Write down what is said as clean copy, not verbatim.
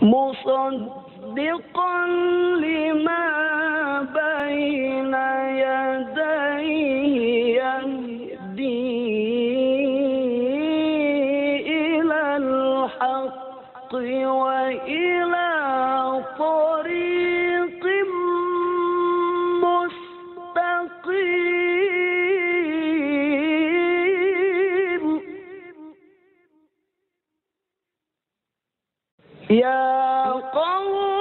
مصدقا لما بين يديه يهدي إلى الحق وإلى طريق مستقيم. يا قوم